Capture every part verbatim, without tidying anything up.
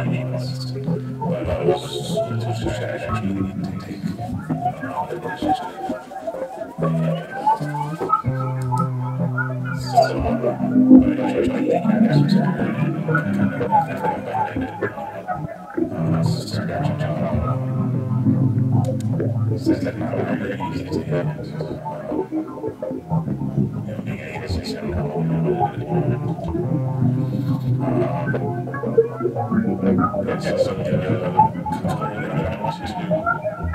But I was to actually take uh, the initiative. So, but I tried to lean into security and kind of abandoned it. Uh, start a job. Since that's not very easy to handle. You know, being able to say no, you know, at any moment. Um, and so some of the clearly that I wanted to do.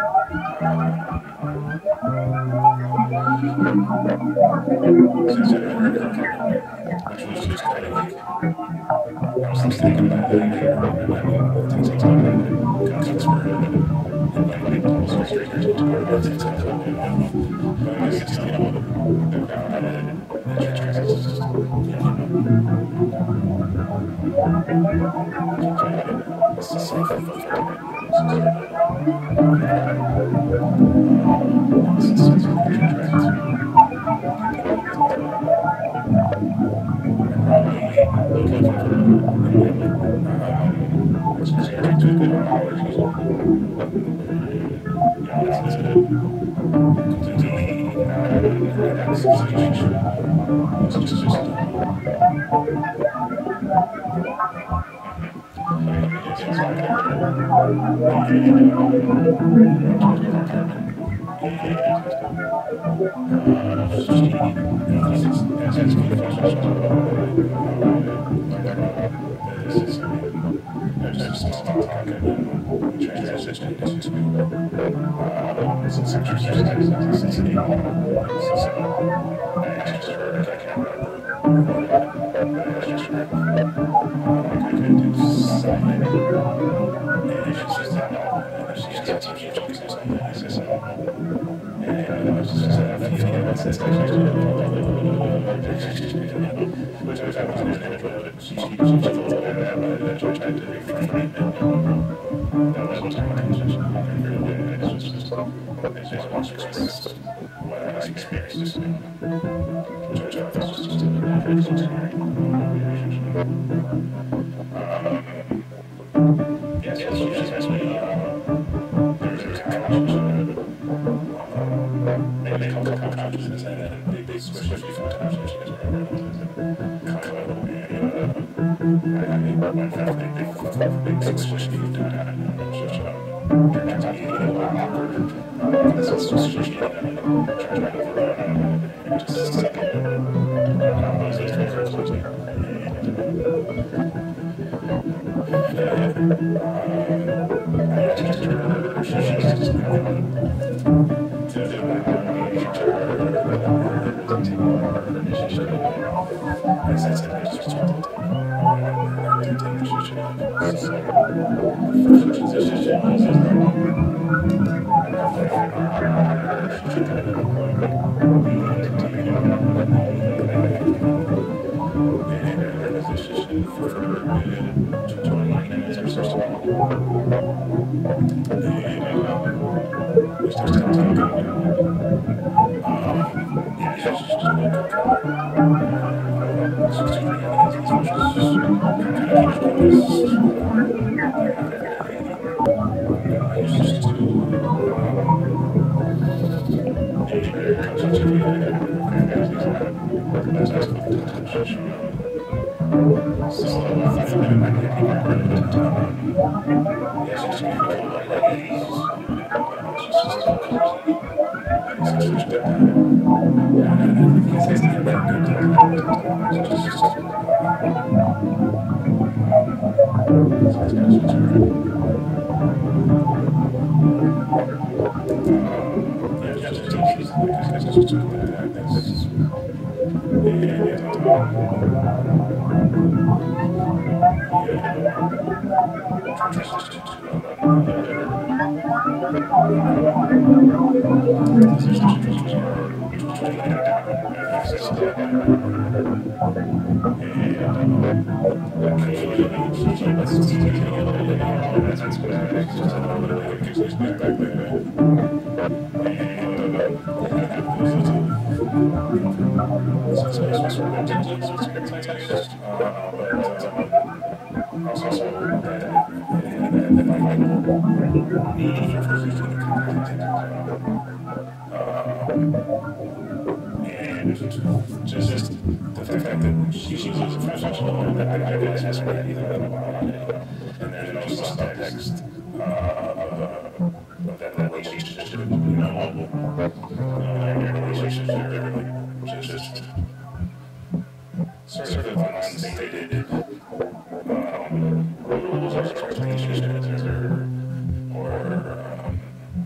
Since I never heard of it, which was just kind of like, I was thinking about it here, and then things like that, got transferred, and like, all sorts of research into it, and things like that. But I guess it's, you know, the crowd had it, and the church has just, you know, it's a safe fulfillment. also that that vital need for human contact, um, and just the fact that she was a professional and that I didn't ask her anything about it, and there's no subtext uh, of that relationship, you know, uh, their relationships are like just sort of unstated um, rules or expectations or, or um,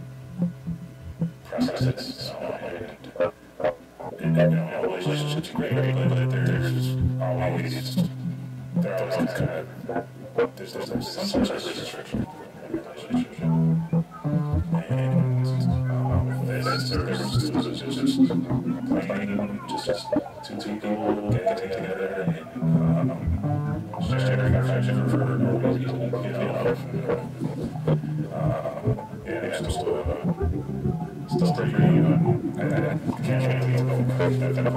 precedents. And, and, you know, relationships are great, but there's always, there are always kind of, there's, there's some sort of restriction in a relationship. And um, this, there's just, just plain, just two people getting together and um, sharing affection for no reason, you know. Um, and it's still, uh, still pretty, um, I, I can't really go that that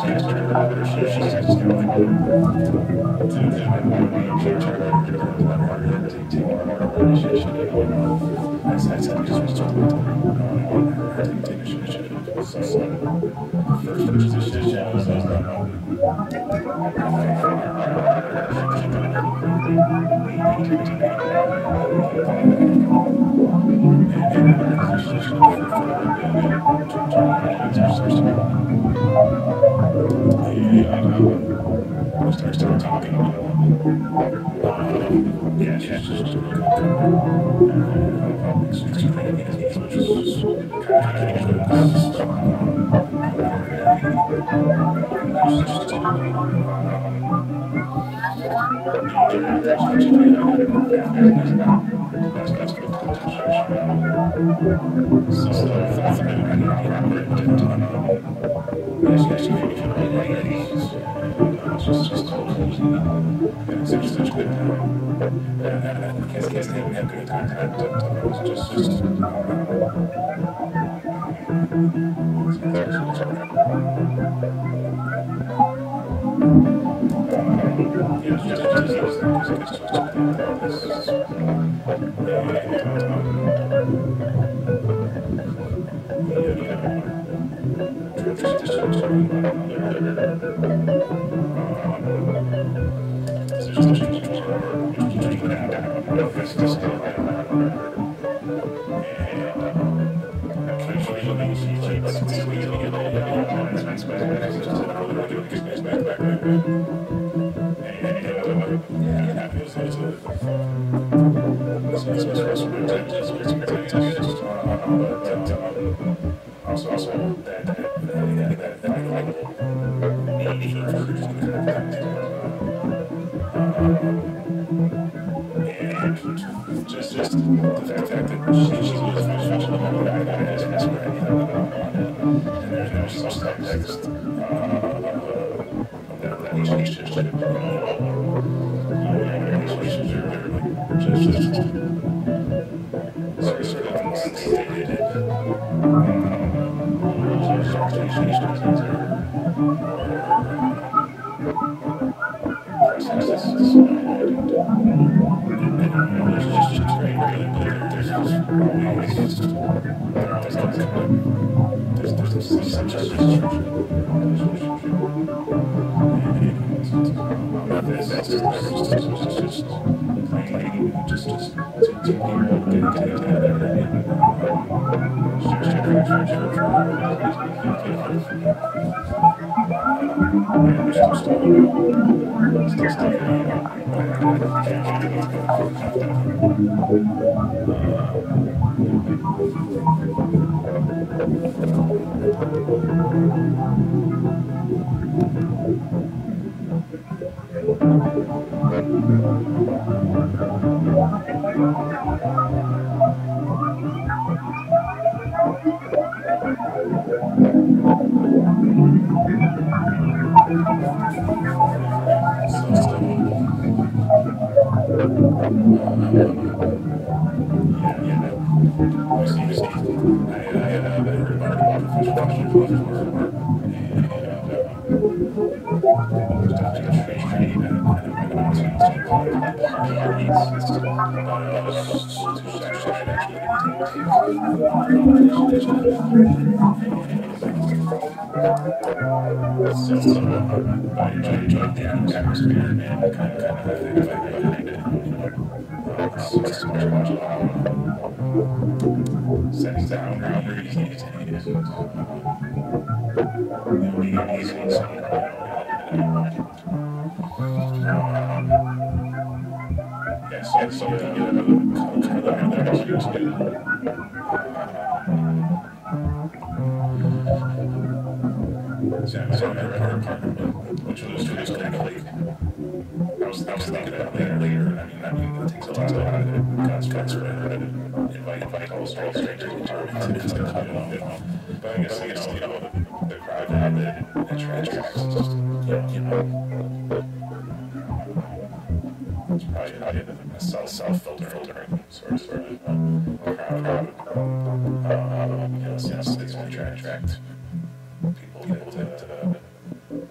Attract people to, to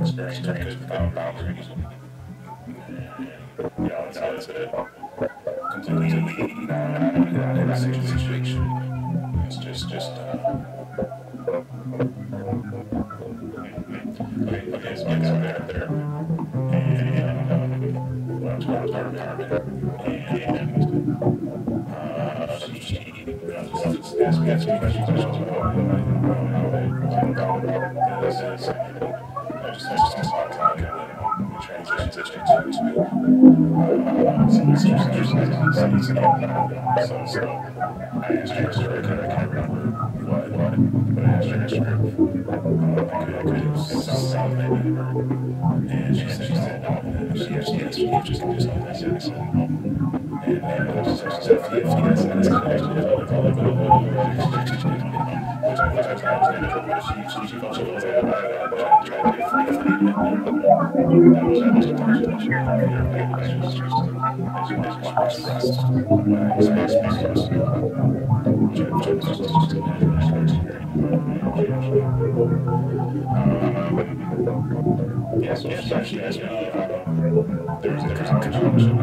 experience without boundaries. You know, it's, it's a completely not in a situation. It's just, just, uh, okay, okay, so guys are there, and, um, well, to our apartment, and, uh, she, she, you know, just asked me, asked me questions about, you know, how it came about, this is, I just, I just talked about, you know, transitions to, uh, some, some, some, some, so, so, I asked her, I can't, I can't remember what, what, but I asked her, I asked her, um, I could, I could do something, and she said, she said, no, and she asked me, she just, just, just, I said, I said, no, and, and I just, I said, if he, if he has, and it's kind of actually, I felt like, oh, no, which I, which I tried to do, but she, she, she felt, she felt that I, I tried to be free of it, that was, that was the part that she, I just, I just want to express what I experienced, which I, which I was supposed to do, and I um, yeah, so she actually asked me, um, there was a college, college, um,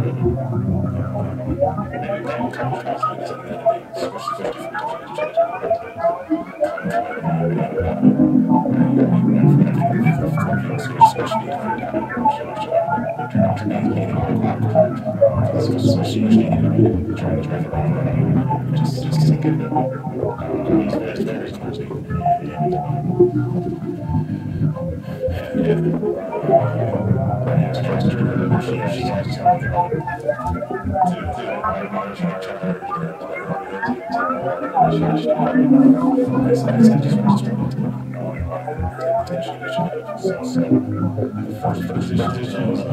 maybe college, college, college, and then they switched to fifty from college to college, so she was trying to try to run, just just to get it. Um, it's very, very closely. And yeah, I asked her to she she asked me to to my monitor charge or I said I said just just knowing what attention you should have. So so the first position was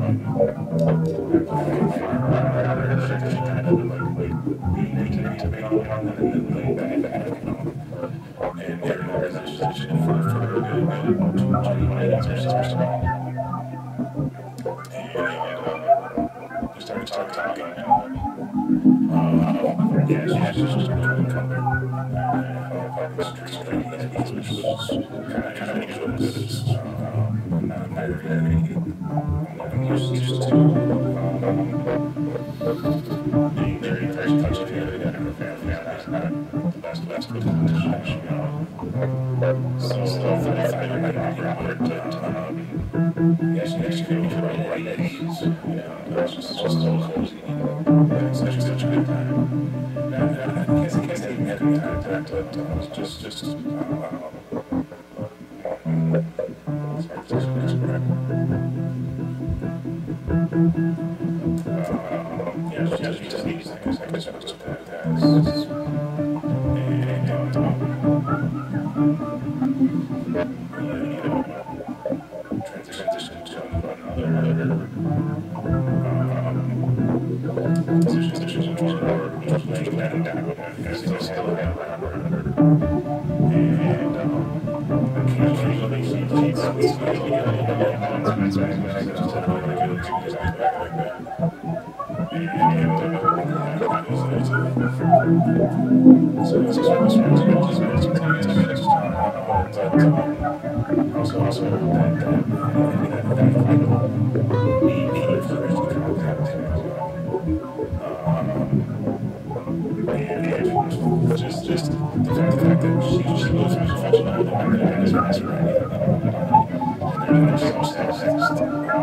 kind of like like to make one and then lay back back, you know. And they're in a position for for a good good twenty minutes or so. And uh, we started talking talking. Um, yeah, she had just really come there. Uh, extremely easy, which was kind of kind of unusual because um, not not really I'm used used to um, being very very touchy feely and her family. That's not the best best position, you know. So so I find it like awkward, but um, yes, yes, you feel right at ease. You know, it's just just so cozy. It's such such a good time. I guess I guess I didn't have any contact, but I was just just um, sorry, just correct. Um, yeah, just just just these things. I guess I was that that is and um, you know, transition to another um, position or which was laying down down as they still have and um, occasionally she she sees me and comes back when I go to tell her like it was back like that and uh, so it's just one strange experience to tell you it's but um, also also that that that that kind of need for contact and just, just the fact, the fact that she, she was professional and I didn't ask her, ask her anything. And there's so sad, sad stuff.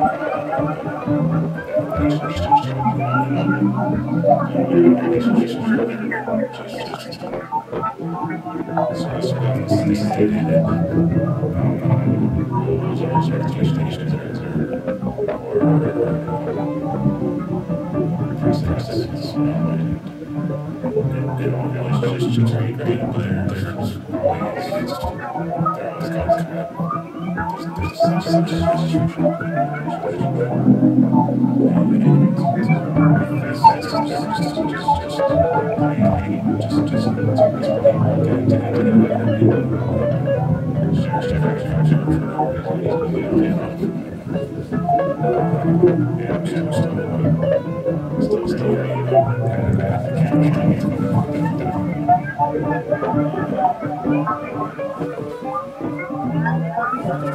That she just showed me, you know, and relationships with her, just, just, sort of, sort of stated that, um, those are expectations or, or precedents, you know, and in all relationships are great, but there's always, there's always kind of, there's such, such a restriction. And that's, that's just, just, just, just, just, just, it's pretty hard to get into it. Share, share, share, share, yeah, still, still, still, still, you know, kind of, kind of,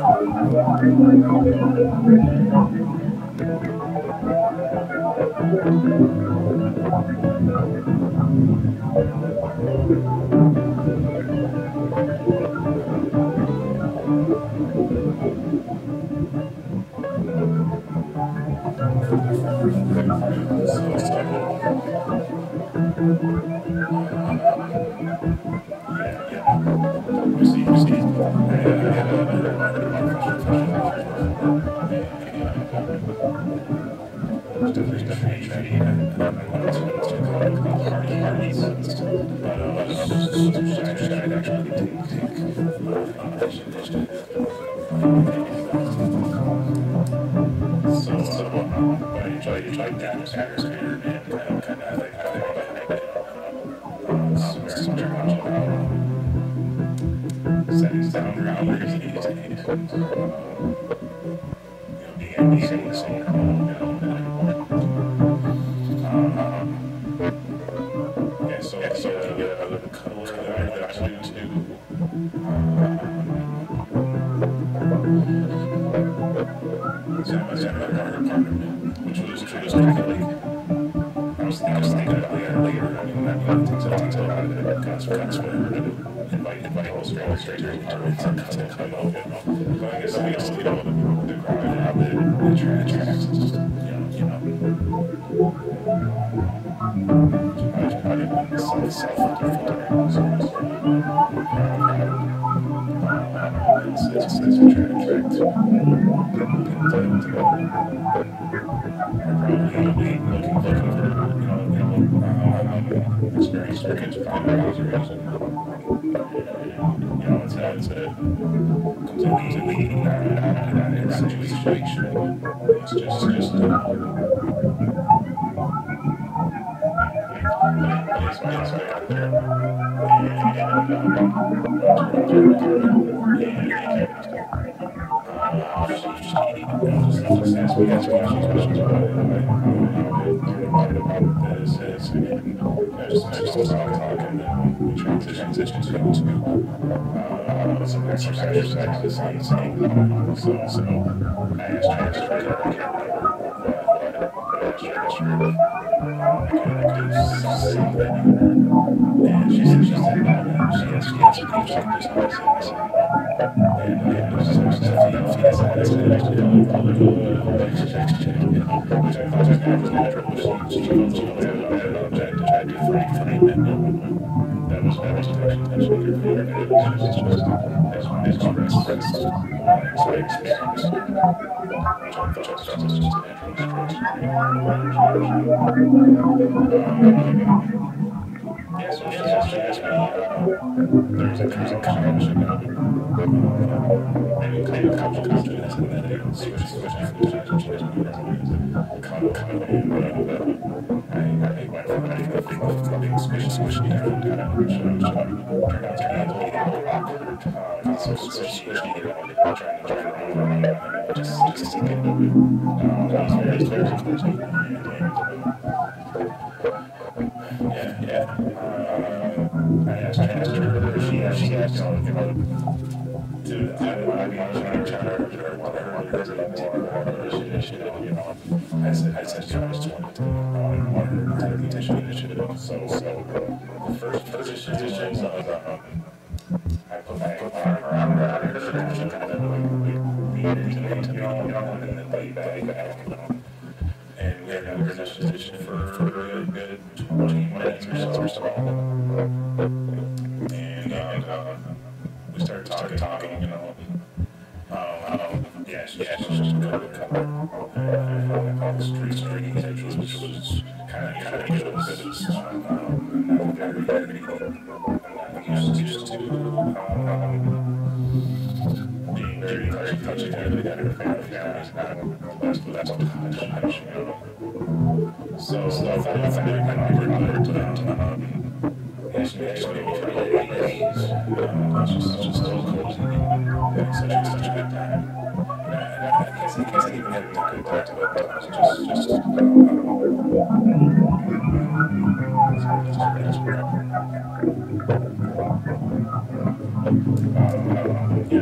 Just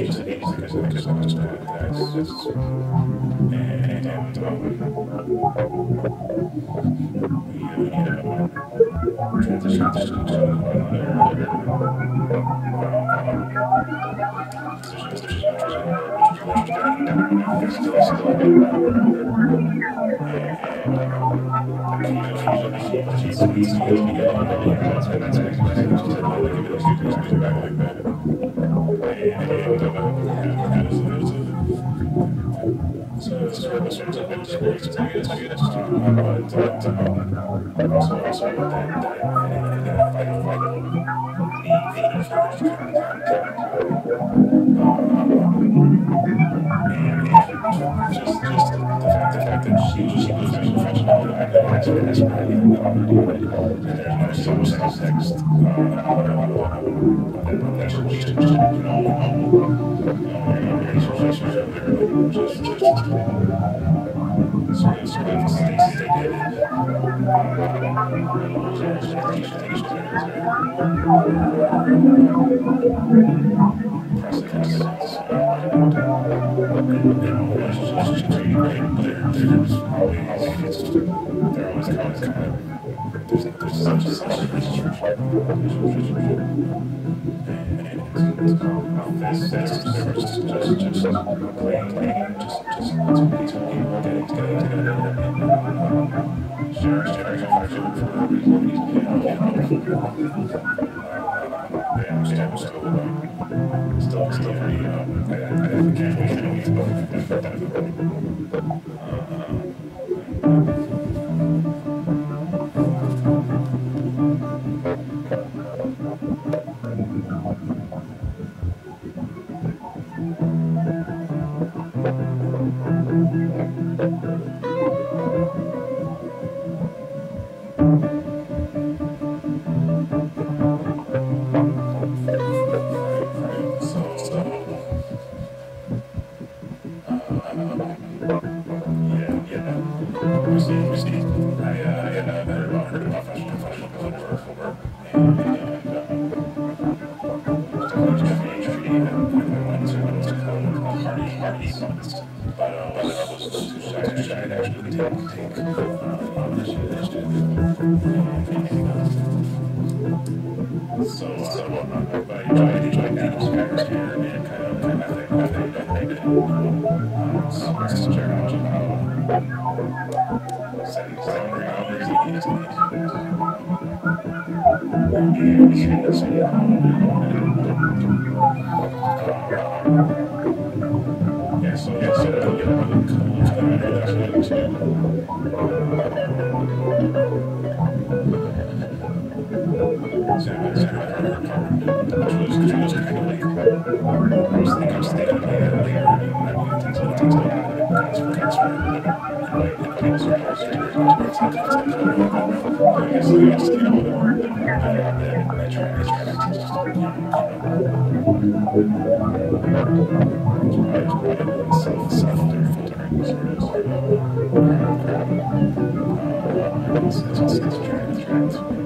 just hate music because because I just feel like that's just and and um yeah transition to another position which was which was which was dragging down and still still and occasionally she she squeezed me to get on and that's when that's when she said like give me those give me those music back like that and and uh, yeah it was it was a so it's sort of a sort of a good experience to get to get to but but um also also that that and then I find find need for for for um and and just just the fact the fact that she she was a professional I know has has really um and there's no so subtext uh that that should just just you know you know just just just sort of sort of stay stated precedents and and always just treating great, but there's always they're always kind of kind of there's there's such a such a relationship and this this there was just just just playing playing just just two people getting together together and sharing sharing affection for a reason you know yeah still still um, still still pretty um I I I can't can't wait to go definitely so so yeah yeah we see we see I uh I uh, heard about heard about fashion professional for for work and and um definitely definitely and I went to went to come party party once but uh but I was too shy too shy to actually take take uh initiative so so uh but I enjoyed enjoyed the atmosphere and kind of kind of thing I think I think that um so share how setting boundaries and and so yeah so yeah so uh, yeah really cool to that actually too so I was which was which was kind of like I was thinking I was thinking about that later I mean I mean things like things like that and that's for that's for invite invite certain certain it's like it's like I guess I guess you know the I try I try not to just you know it's probably self self filtering sort of sort of uh it's it's it's it's trying to try to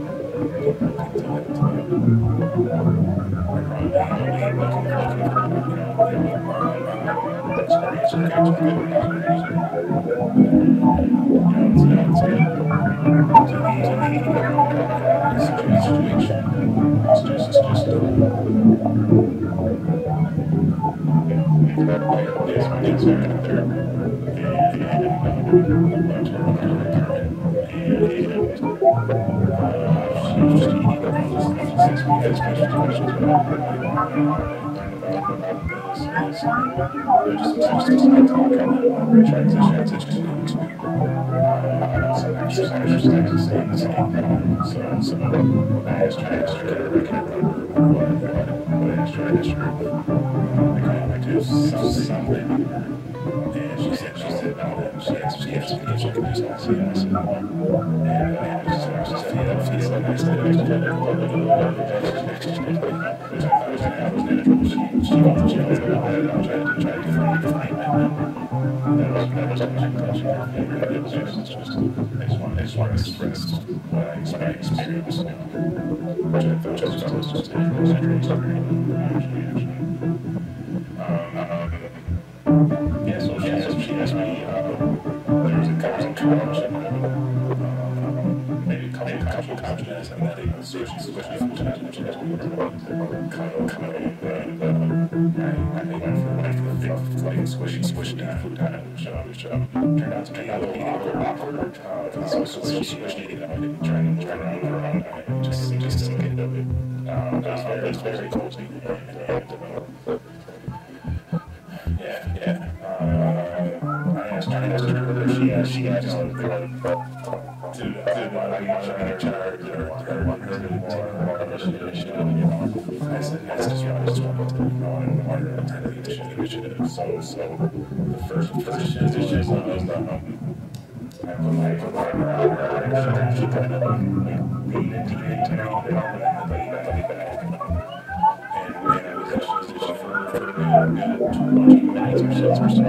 And she said, she said, no, she asked, she asked me if she could do something. And I said, no. And I just, I just feel, feel like I said, I just did it. Which I thought was going to happen. She, she, she wanted to try to try to define, define that. That was, that was actually, it was just, it's just, I just wanted, I just wanted to express what I experienced, which I thought was just, was just, it was interesting, actually, actually. Um, maybe a couple, couple continents and then they switch, switch from continent to continent. Kind of, kind of, uh, I, I think went for, went for the fifth flight, switching, switching down, food down, which, uh, which, um, turned out to be a little awkward, awkward, uh, because I was switching, switching, you know, trying, trying to move around, and just, just to get of it. Um, that was very, that was very cozy, and, uh, yeah, yeah. Uh, I asked, I asked her whether she had, she had some good, to, to, uh, you know, her charge, or, or want her to do more, more initiative, you know. I said, I said, you know, I just wanted to, you know, I wanted to kind of initiative, initiative. So, so, the first, first initiative was, um, I put my, put my partner out there, and she kind of, like, leaned into me, into me, and then laid back, laid back. And we had a discussion for, for a good twenty minutes or so, or so.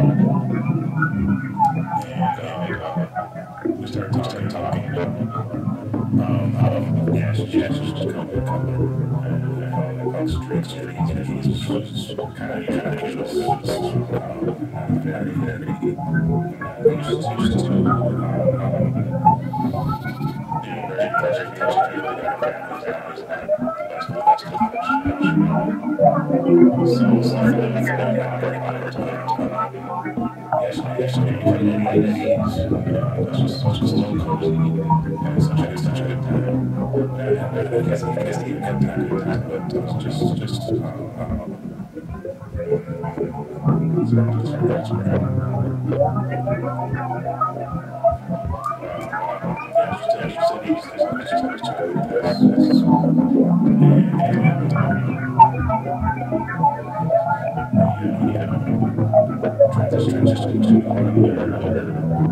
And, um, we started, we started talking about, um, um, yeah, she, yeah, she was just kind of, kind of, and I felt, I felt strict, strict, and she was, was kind of, kind of, she was, um, very, very, uh, used to, used to, um, um, being very, very, very, very, families, families, and that's, that's good, that's good. So, so I feel like I feel like I'm very honored to have, yes, yes, maybe kind of at ease, uh, that's just, that's just so cozy, and it's such a, it's such a good time. And I guess, I guess even good time, good time, but it was just, just, uh, um, it's very, it's very, it's very, yeah, just, just, just at ease, it's just, it's just, it's, it's, and, um, you know, transition, transition to another,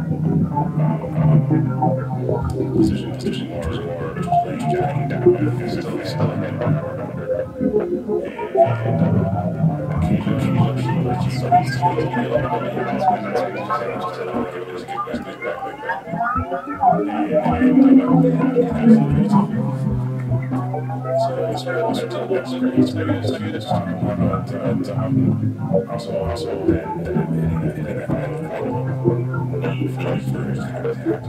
um, position, position more, more, which was like jotting down, and still, still in that power, and, um, occasionally, occasionally, she, so he's, so he's, you know, that's when, that's when he's saying, just, uh, okay, let's get back, get back, like that, and, um, yeah, absolutely. So it's very, it's very, it's very, it's very, it's very, it's talking about, but, um, also, also, that, that, hitting that, hitting that, kind of, need for, for habitat,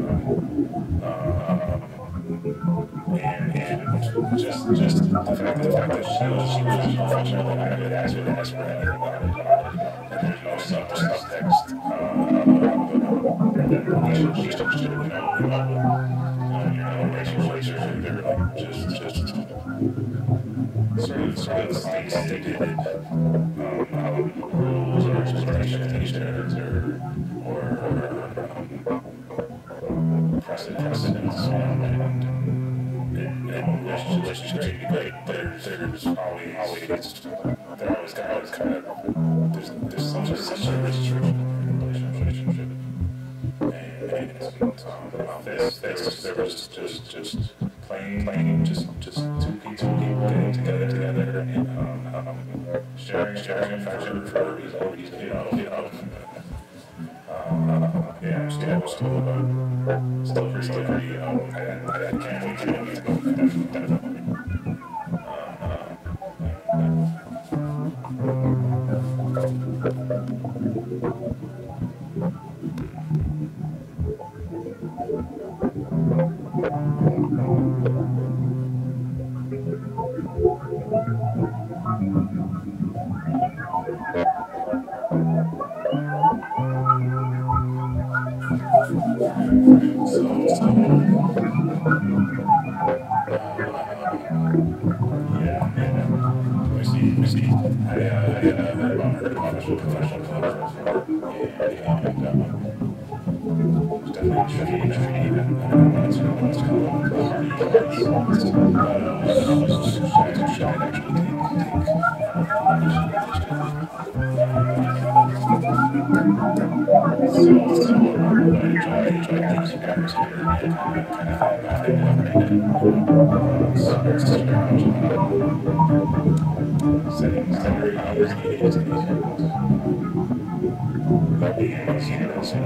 um, and, and just, just the fact, the fact that she was, she was unfortunate that I could ask her to ask her anything about it, and there's no sub, subtext, um, that relationship, you know, you know, you know, racial, racial, they're like, just, just, sort of, sort of stated, um, rules or expectations or, or, or, um, precedent, precedents, and, and, and, and relationships is great, but there's, there's always, always, there always kind of, kind of, there's, there's such a, such a restriction in relationship. And, um, this, this, there was just, just plain, plain, just, just two people, two people getting together, together, and, um, um, sharing, sharing affection for these, you know, you know, um, yeah, still, still, uh, still pretty, still pretty, um, I, I, I can't wait, can't wait to go, definitely, definitely. So, so, yeah, yeah. We see, we see. I, uh, I, uh, I heard about professional, professional clubs before, and, um, definitely intriguing, intriguing, and I don't know what's going on, what's going on, the hardy parts, but, uh, I was too shy, too shy to actually take, take, so, so, I enjoy, I enjoy having some guys here, and kind of, kind of, I think, I think, so, it's such a challenge, settings, that are easy, easy, easy, but being able to see that, so,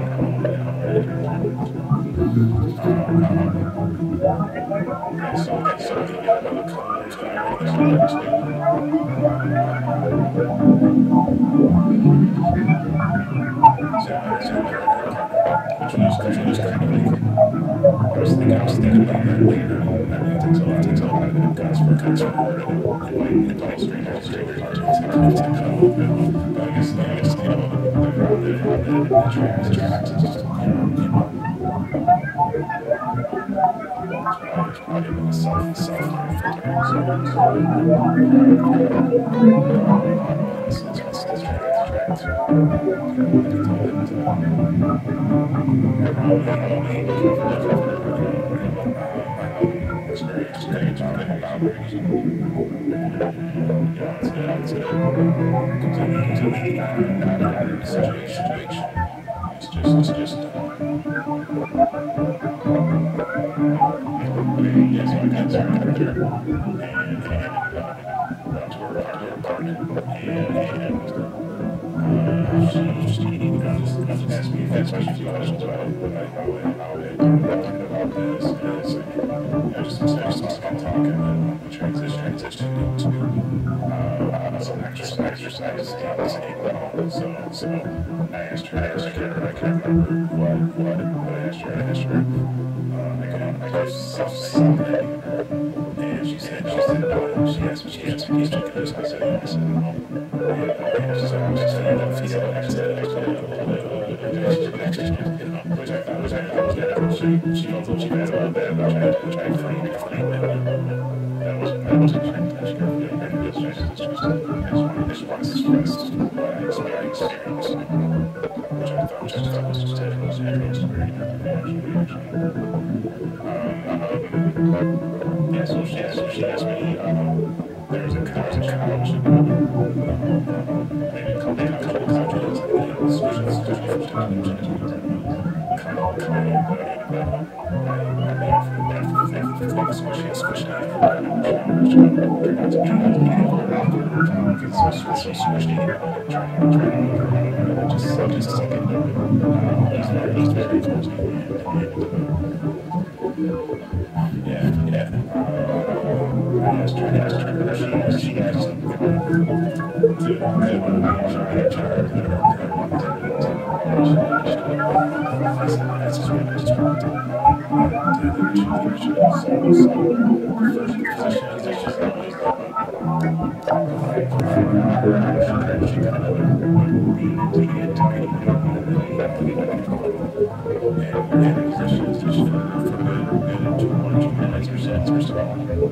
and so, and so, the other colors that I really like to so, so, was, it was kind of like, I was thinking, I was thinking about that later. I mean, it takes a lot, it takes a lot of guys for guys for her to invite, invite strangers, strangers to to to come. But I guess, I guess, you know, the the the trans trans is just, you know, you know, it's probably it's probably like a self self filtering. So so um, it's it's it's it's trans trans. I can tell that. Uh, Probably, probably looking for, looking for, you know, you know, um, experience, experience, setting boundaries, and, you know, to, to completely, completely not, not, not in a situation, situation. It's just, it's just, um, yeah, so I got there, I got there, and, and, um, went to her, to her apartment, and, and, Uh, she, she, you know, just, just asked me, asked me a few questions about like how I, how I thinking about this, and it's like, you know, just, just, just talking, talking, and we transition, transition into, uh, some exercise, exercise things, and, so, so, I asked her, I asked her, I can't remember what, what, what I asked her, I asked her, uh, I could, I could self-something, and she said, she said, no, she asked me, she asked me, she asked me, I said, I said, no. And so I was just saying that feel extra, extra, a little bit of extra, you know, which I thought, which I thought was better. She, she also, she had a little bit, which I had to try to frame, frame it. That wasn't, that wasn't fantastic. And it's just, it's just, I just wanted to express what I experienced, which I thought, which I thought was just a, was a very experience, actually, Um, yeah, so she, so she asked me, um, there was a couch, a couch, and, um, maybe a couple, a couple couches, and especially, especially for television, kind of, kind of, uh, I, I mean, for that, for that, for that, especially, especially for that, which turned out to be a little awkward, um, because so, so, so squishy, uh, trying, trying to move around, just, so, just a second, um, it was very, it was very cozy, and, and, yeah, yeah, uh, I asked her, I asked her, she, she asked me, to, I want to be sure, I tried, I wanted to, to, I said, I just wanted, I just wanted to, uh, to, to, to, to, so, so, first position, position, that was, like, like, she kind of would lean into me, into me, and we went and and in position, position for good, good two, one, two minutes or so, or so.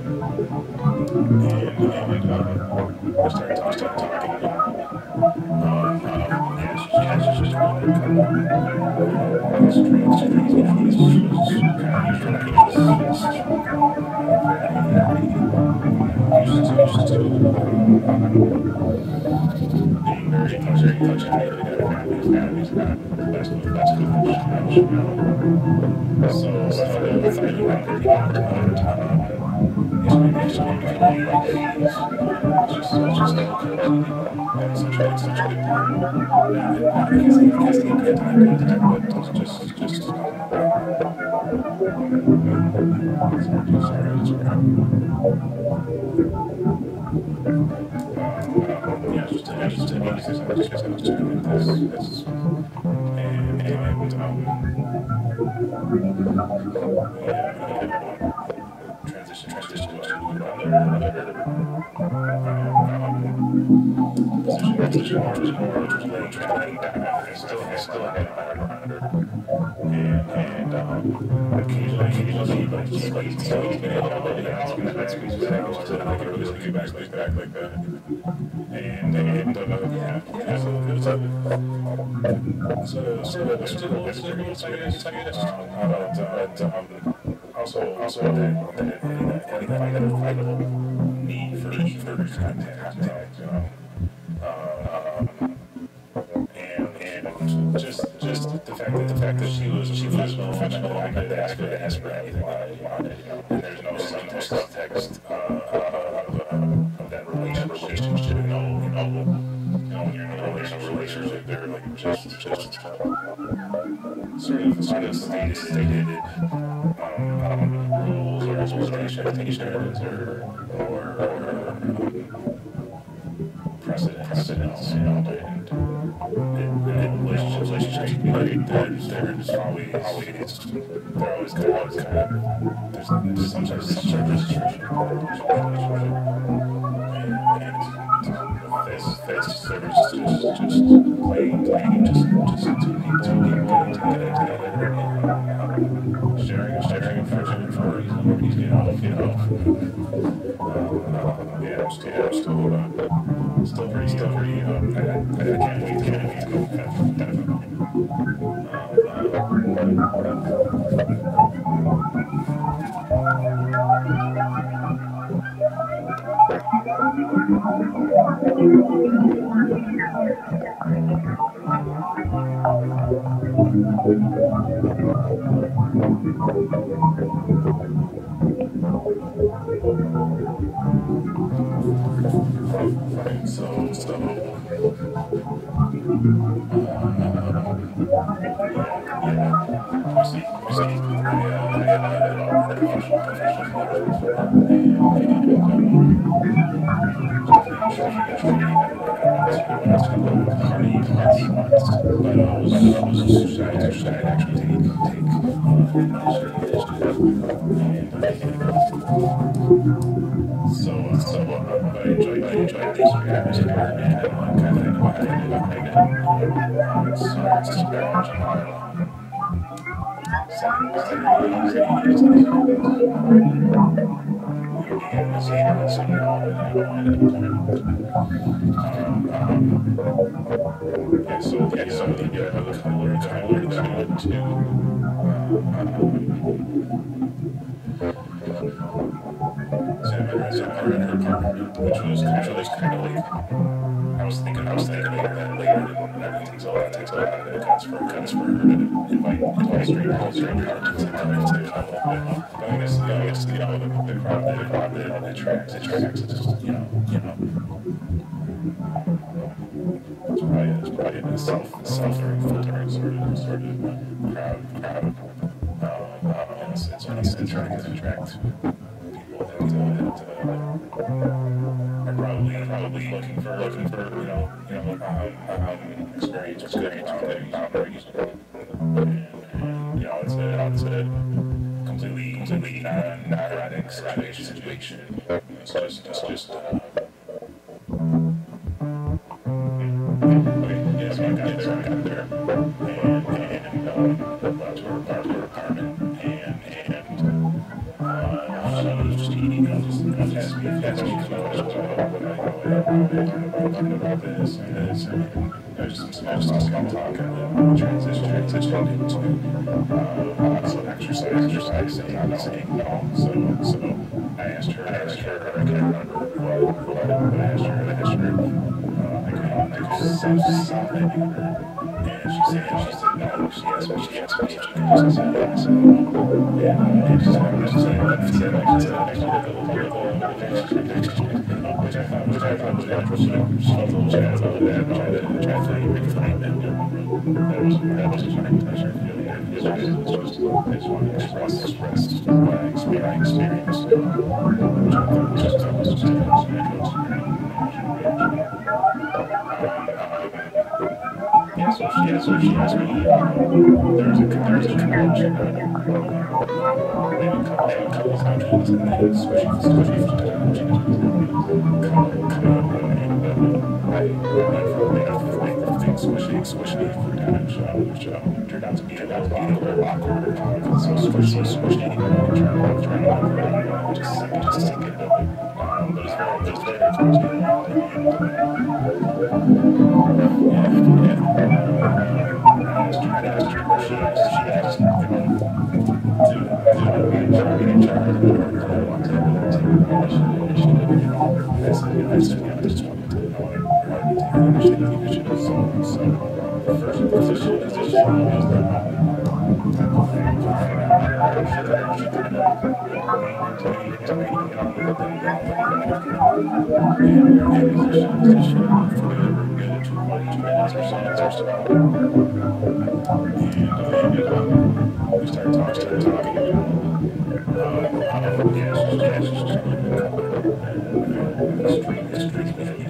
And, and, um, we started, we started talking, and, um, um, yeah, she, yeah, she just wanted to come on, uh, streets, streets, you know, this was, was kind of, kind of, was, uh, very, very, used to, used to, um, being very touchy, touchy, that families, families, not the best of the best of much, you know. So, so I thought I thought you were pretty good, um, it's maybe, it's maybe feeling like these, uh, it's just, it's just so cozy, and such a, such a good time. Not, not, I guess, I guess the intent, the intent, but it's just, just, um, sorry, sorry, sorry. Um, yeah, just to, yeah, just to me, because I was just, I was just doing this, this, and, and, um, yeah, transition, transition to another, um, position, position, which was more, which was laying, laying down, I still, I still had my monitor, and, and, um, occasionally, occasionally, like, just like, he's been able to, yeah, squeeze back, squeeze back, just to, like, really squeeze back, squeeze back, like that. And, and, uh, yeah, yeah, so it was a, so, so it was still a good experience, I guess, um, but, uh, but, um, also, also that, that, that, that vital, vital need for, need for contact, contact, you know, uh, um, and, and just, just the fact that, the fact that she was, she was professional, I could ask her to ask her anything I wanted, you know, and there's no, there's no subtext, uh, uh, of, of that relationship, you know, you know, you know, when you're in a relationship, relationship, they're like just, just sort of, sort of stated, stated, um, um, rules or expectations or, or, or, um, precedents, precedents, you know, and, and, and relationships, relationships, like that, there's always, always, they're always kind of, always kind of, there's, there's some sort of, some sort of restriction or relationship. And this, this, there's just, just playing, playing, just, just two people, two people getting together, together, and sharing, sharing affection for a reason, you know, you know. Um, yeah, I'm still, I'm still, uh, still pretty, still pretty, um, I, I, I can't wait, can't wait to go back, definitely. Right, so, so, yeah, see, see, I, uh, I had a professional, professional photo before, and, and, um, but I was, I was too shy, too shy to actually take, take, uh, initiative, and, so, uh, so, uh, but I enjoyed, I enjoyed this atmosphere, and, uh, kind of, I kind of, I kind of, it's, uh, it's very much, uh, yeah, so, yeah, so the, yeah, the color, color to, to, so I read her apartment, which was kind of, kind of like, I was thinking, I was thinking about that later, and that takes all that, takes all that, it cuts for, cuts for her to invite, invite stranger, stranger to come into the couple. But I guess, I guess, you know, the, the crowd, the crowd, the, the tracks, the tracks, it's just, you know, you know. It's probably, it's probably a self, self-filtering, filtering sort of, sort of crowd, crowd. Um, um, it's, it's when it's trying to attract people that, uh, that, uh, are probably, probably looking for, looking for, you know, you know, um, um, experience, experience, boundaries, boundaries. And, and, you know, it's a, it's a completely, completely non, non-erratic situation, situation. It's just, it's just, uh, okay, yeah, so I got there, I got there, and, and, um, got to her, got to her apartment, and, and, uh, she was just eating, you know, just, you know, just asked me, asked me, you know, what I, what I know about this, and this, and there's some small, small, small talk, and then transition, transition into, uh, some exercise, exercise, and not saying no, so, so, I asked her, I asked her, I can't remember what, what, but I asked her, I asked her, uh, I couldn't, I couldn't sense something in her. And she said, she said no, she asked me, she asked me if she could just say yes. And, and she said, she said, she said, I said, I should go with the next which I thought, which I thought was interesting. She told chat about that, try to, try to refine that. That was, that was my pleasure. It was just, I just wanted to express, express what I experienced, experienced, which I thought was just, was just, was yeah, so she, yeah, so she asked me, um, there's a, there's a convention, uh, maybe a couple, maybe a couple of countries, and then especially, especially for technology, come, come out, and, uh, I, I, I think, especially, especially for damage, um, which, um, turned out to be, turned out to be a little awkward, um, so especially, especially, you know, trying to, trying to, uh, just, just sink it, um, but it's very, it's very, it's very, yeah, yeah. I asked her, I asked her what she asked, she asked, you know, to, to be in charge, be in charge, or I want to take the initiative, you know. I said, you know, I said, you know, I just wanted to know how to take the initiative, initiative, so, so, the first position, position was the, type of thing, she kind of, she kind of, to me, to me, you know, with the, and, and position, position, for good, good, two minutes or so, or so. And, and, um, we started talking, started talking about, um, how, yeah, she's, yeah, she's trying to become a street, a street,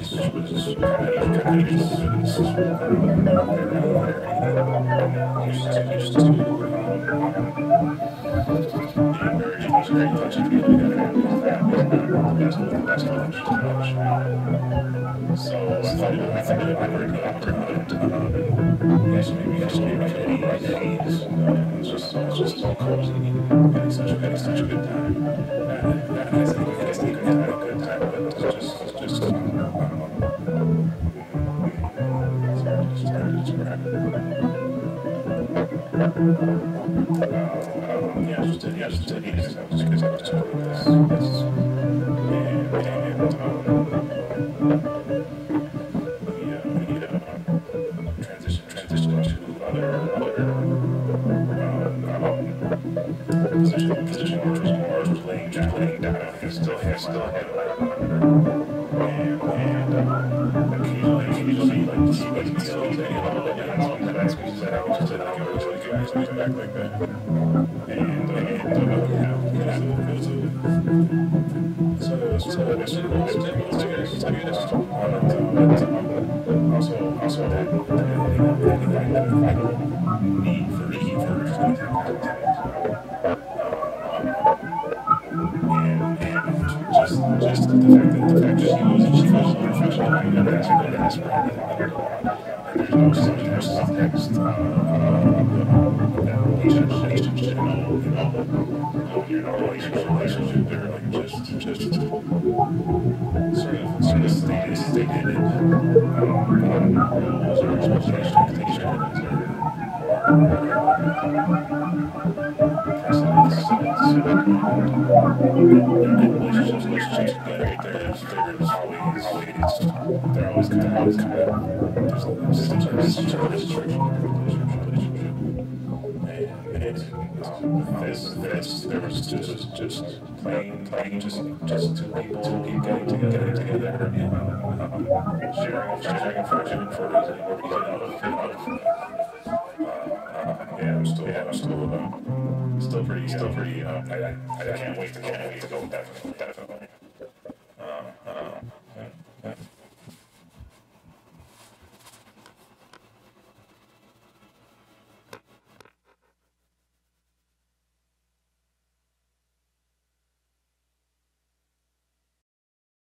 Still pretty, still pretty. Uh, I, I, I can't wait to go, can't wait to go with that. Definitely.